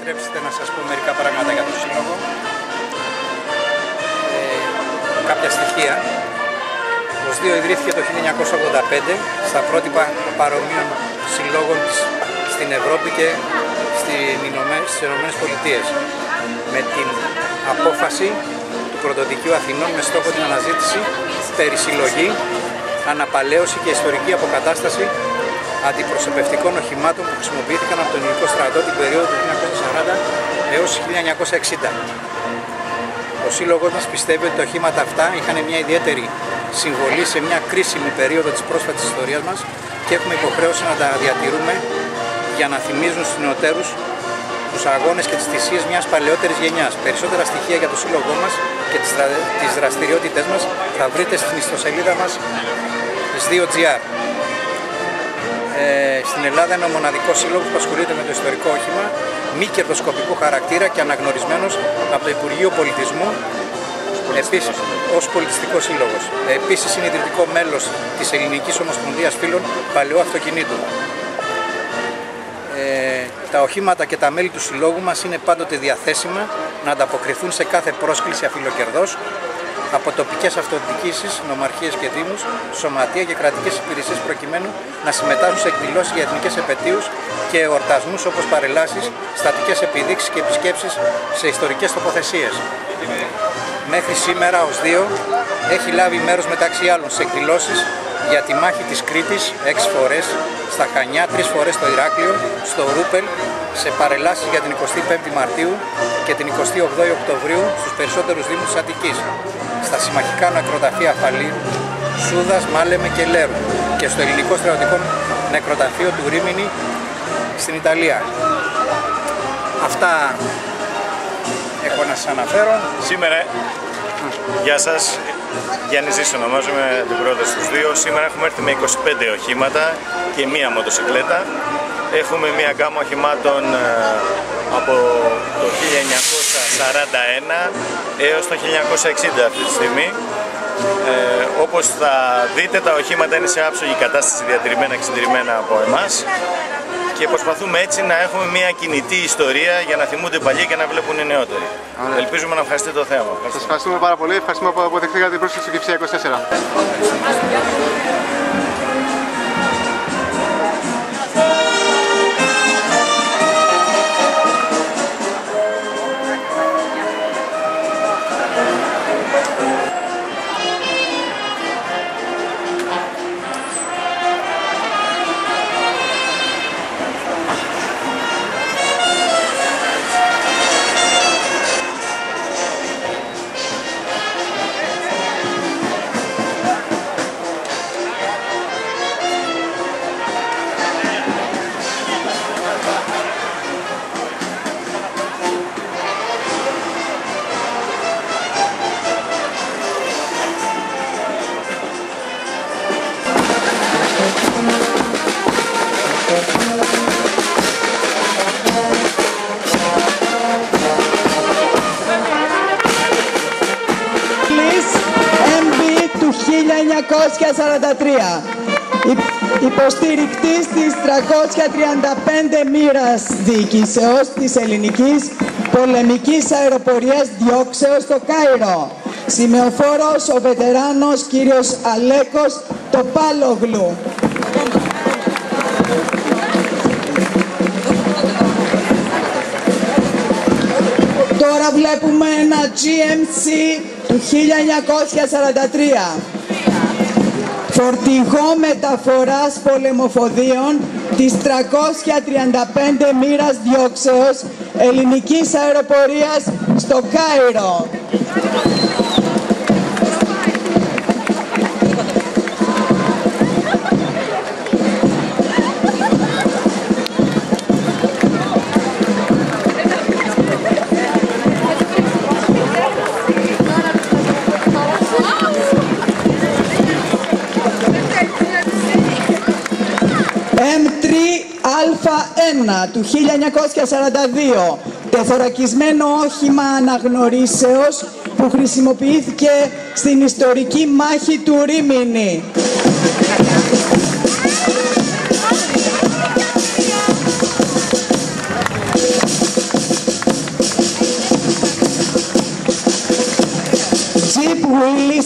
επιτρέψετε να σας πω μερικά πράγματα για τον Σύλλογο. Κάποια στοιχεία. Ο ΣΔΙΟ ιδρύθηκε το 1985 στα πρότυπα παρομοίων συλλόγων στην Ευρώπη και στις Ηνωμένες Πολιτείες, με την απόφαση του Πρωτοδικείου Αθηνών με στόχο την αναζήτηση, περισυλλογή, αναπαλαίωση και ιστορική αποκατάσταση αντιπροσωπευτικών οχημάτων που χρησιμοποιήθηκαν από τον ελληνικό στρατό την περίοδο του 1940 έως 1960. Ο Σύλλογος μας πιστεύει ότι τα οχήματα αυτά είχαν μια ιδιαίτερη συμβολή σε μια κρίσιμη περίοδο της πρόσφατης ιστορίας μας και έχουμε υποχρέωση να τα διατηρούμε για να θυμίζουν στους νεωτέρους τους αγώνες και τις θυσίες μιας παλαιότερης γενιάς. Περισσότερα στοιχεία για το Σύλλογό μας και τις δραστηριότητες μας θα βρείτε στην ιστοσελίδα μας SDIO.gr. Στην Ελλάδα είναι ο μοναδικός σύλλογος που ασχολείται με το ιστορικό όχημα, μη κερδοσκοπικού χαρακτήρα και αναγνωρισμένος από το Υπουργείο Πολιτισμού επίσης ως πολιτιστικός σύλλογος. Επίσης είναι ιδρυτικό μέλος της Ελληνικής Ομοσπονδίας Φίλων Παλαιού Αυτοκινήτου. Τα οχήματα και τα μέλη του συλλόγου μας είναι πάντοτε διαθέσιμα να ανταποκριθούν σε κάθε πρόσκληση αφιλοκερδός από τοπικές αυτοδιοικήσεις, νομαρχίες και δήμους, σωματεία και κρατικές υπηρεσίες προκειμένου να συμμετάσχουν σε εκδηλώσεις για εθνικές επετείους και εορτασμούς όπως παρελάσεις, στατικές επιδείξεις και επισκέψεις σε ιστορικές τοποθεσίες. Μέχρι σήμερα ο ΣΔΙΟ έχει λάβει μέρος μεταξύ άλλων σε εκδηλώσεις για τη μάχη της Κρήτης 6 φορές, στα Χανιά 3 φορές στο Ηράκλειο, στο Ρούπελ, σε παρελάσεις για την 25η Μαρτίου και την 28η Οκτωβρίου στους περισσότερους δήμους της Αττικής, στα συμμαχικά νεκροταφεία Φαλήρου, Σούδας, Μάλεμε και Λέρου και στο ελληνικό στρατιωτικό νεκροταφείο του Ρίμινη στην Ιταλία. Αυτά έχω να σας αναφέρω. Σήμερα, γεια σας, Γιάννη Ζήσο ονομάζομαι, την πρόεδρος του ΣΔΙΟ. Σήμερα έχουμε έρθει με 25 οχήματα και μία μοτοσυκλέτα. Έχουμε μία γκάμα οχημάτων από το 1941 έως το 1960 αυτή τη στιγμή. Όπως θα δείτε, τα οχήματα είναι σε άψογη κατάσταση, διατηρημένα και συντηρημένα από εμάς. Και προσπαθούμε έτσι να έχουμε μια κινητή ιστορία για να θυμούνται οι παλιοί και να βλέπουν οι νεότεροι. Ελπίζουμε να ευχαριστείτε το θέμα. Σας ευχαριστούμε πάρα πολύ. Ευχαριστούμε που αποδεχτήκατε την πρόσκληση του Κυψία 24. του 1943. Υποστηρικτής της 335 μοίρας διοικήσεως της ελληνικής πολεμικής αεροπορίας διώξεως στο Κάιρο. Σημεοφόρος ο βετεράνος κύριος Αλέκος Τοπάλογλου. Τώρα βλέπουμε ένα GMC του 1943. Φορτηγό μεταφοράς πολεμοφοδίων της 335 μοίρας διώξεως ελληνικής αεροπορίας στο Κάιρο. M3Α1 του 1942, τεθωρακισμένο όχημα αναγνωρίσεως που χρησιμοποιήθηκε στην ιστορική μάχη του Ρίμινη.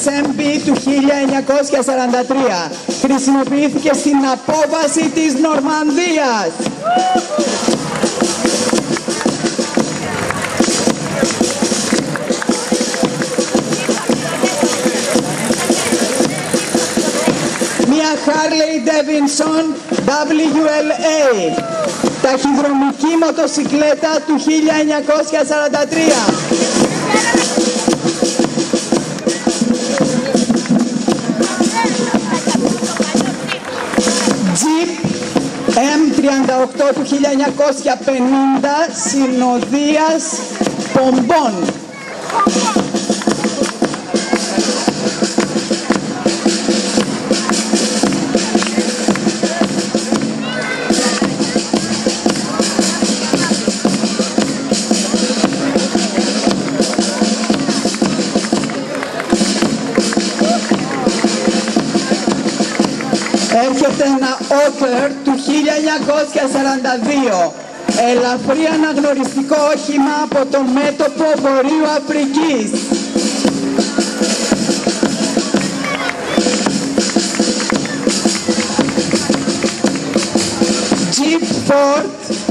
MB του 1943. Χρησιμοποιήθηκε στην απόβαση της Νορμανδίας. Μια Harley Davidson WLA, ταχυδρομική μοτοσικλέτα του 1943. Jeep M38 του 1950 συνοδείας πομπών. Έρχεται ένα Otter του 1942, ελαφρύ αναγνωριστικό όχημα από το μέτωπο Βορείου Αφρικής. Jeep Ford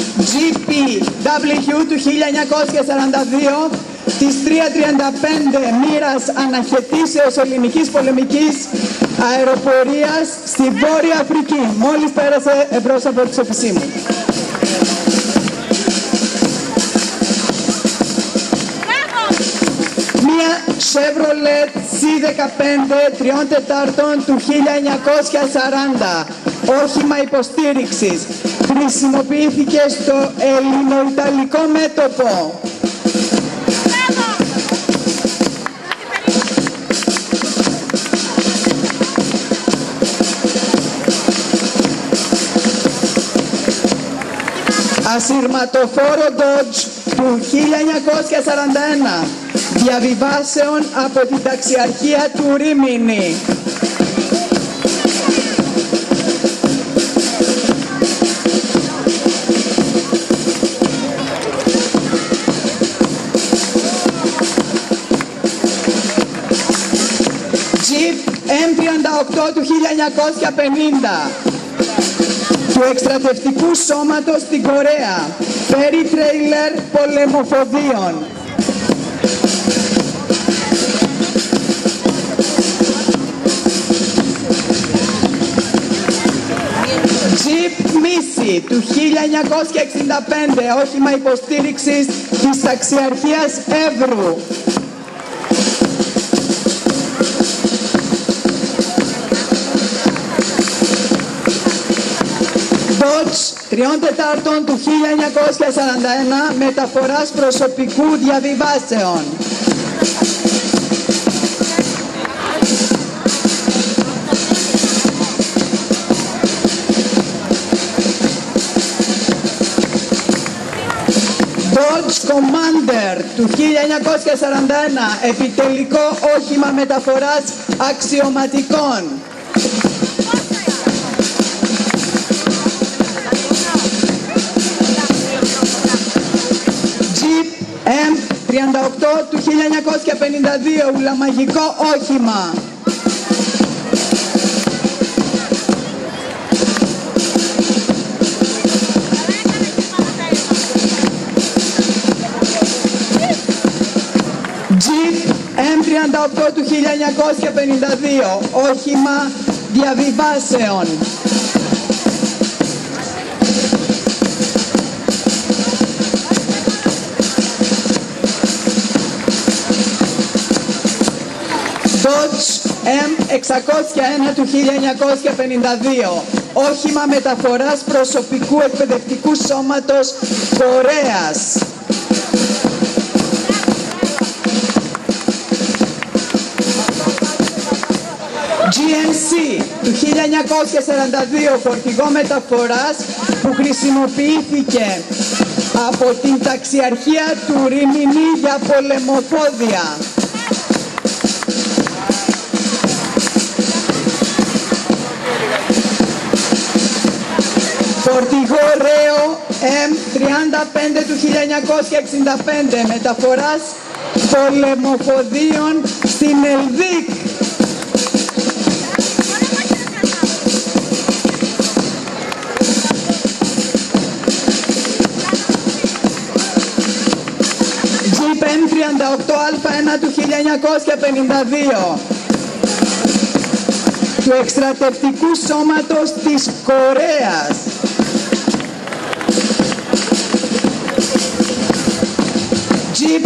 GPW του 1942 της 335 μοίρας αναχαιτήσεως ελληνικής πολεμικής αεροπορίας στη Βόρεια Αφρική. Μόλις πέρασε εμπρός από τους επισήμους. Μία Chevrolet C15 3/4 του 1940. Όχημα υποστήριξης. Χρησιμοποιήθηκε στο ελληνοϊταλικό μέτωπο. Ασυρματοφόρο Dodge του 1941, διαβιβάσεων από την ταξιαρχία του Ρήμινη. Jeep M38 του 1950. Του εκστρατευτικού σώματος στην Κορέα, Perry Trailer πολεμοφοδίων. Jeep Missy του 1965, όχημα υποστήριξης της ταξιαρχίας Εύρου. Dodge 3/4 του 1941, μεταφοράς προσωπικού διαβιβάσεων. Dodge Commander του 1941, επιτελικό όχημα μεταφοράς αξιωματικών. M38 του 1952, ουλαμαγικό όχημα. Jeep M38 του 1952, όχημα διαβιβάσεων. Dodge M601 του 1952, όχημα μεταφοράς προσωπικού εκπαιδευτικού σώματος Κορέας. GMC του 1942, φορτηγό μεταφοράς που χρησιμοποιήθηκε από την ταξιαρχία του Ρήμινη για πολεμοφόδια. Φορτηγό Ρέο M35 του 1965, μεταφοράς πολεμοφοδίων στην Ελδίκ. 38Α1 του 1952 του εκστρατευτικού σώματος της Κορέας. Jeep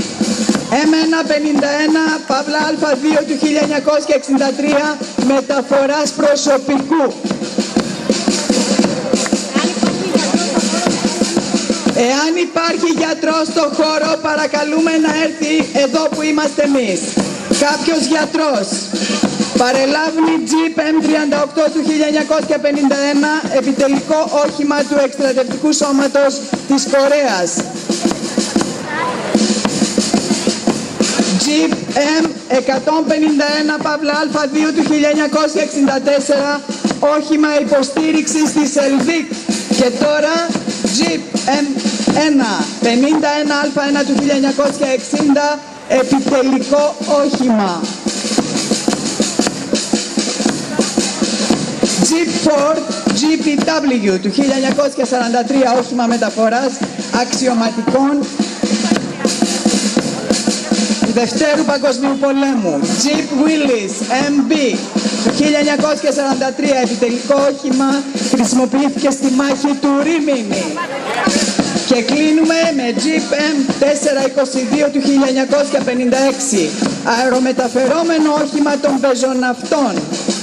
M151 Παύλα Α2 του 1963 μεταφοράς προσωπικού. Εάν υπάρχει γιατρός στο χώρο, παρακαλούμε να έρθει εδώ που είμαστε εμείς. Κάποιος γιατρός. Παρελάβει Jeep M38 του 1951, επιτελικό όχημα του εκστρατευτικού σώματος της Κορέας. Jeep M151 Παύλα Α2 του 1964, όχημα υποστήριξης της ΕΛΒΙΚ. Και τώρα Jeep M151Α1 του 1960, επιτελικό όχημα. Jeep Ford GPW του 1943, όχημα μεταφοράς αξιωματικών του Δευτέρου Παγκοσμίου Πολέμου. Jeep Willys MB του 1943, επιτελικό όχημα, χρησιμοποιήθηκε στη μάχη του Ρήμινι. Και κλείνουμε με Jeep M422 του 1956, αερομεταφερόμενο όχημα των πεζοναυτών.